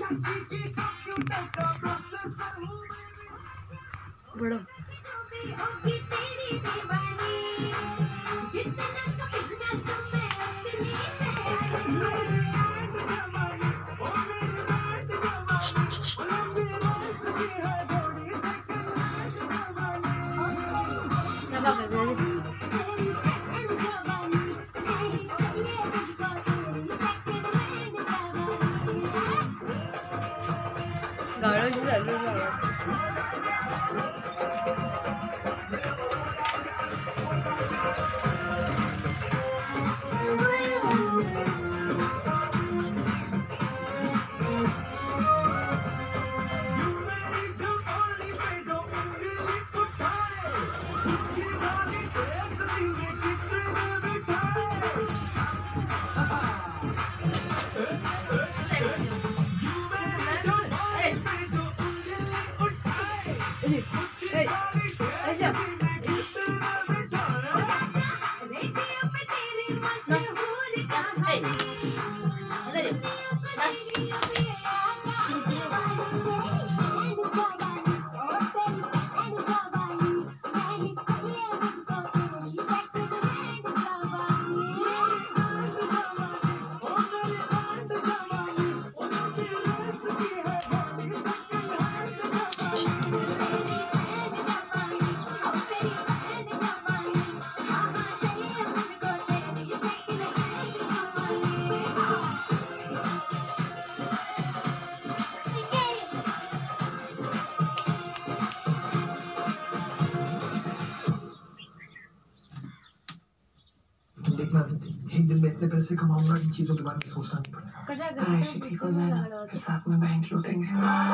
बड़ा गाड़ो जी चालू देखना एक दिन मैं इतने पैसे कमाऊंगा इन चीजों के बारे में सोचना नहीं पड़ेगा। ठीक हो जाएगा, फिर साथ में बैंक लूटेंगे।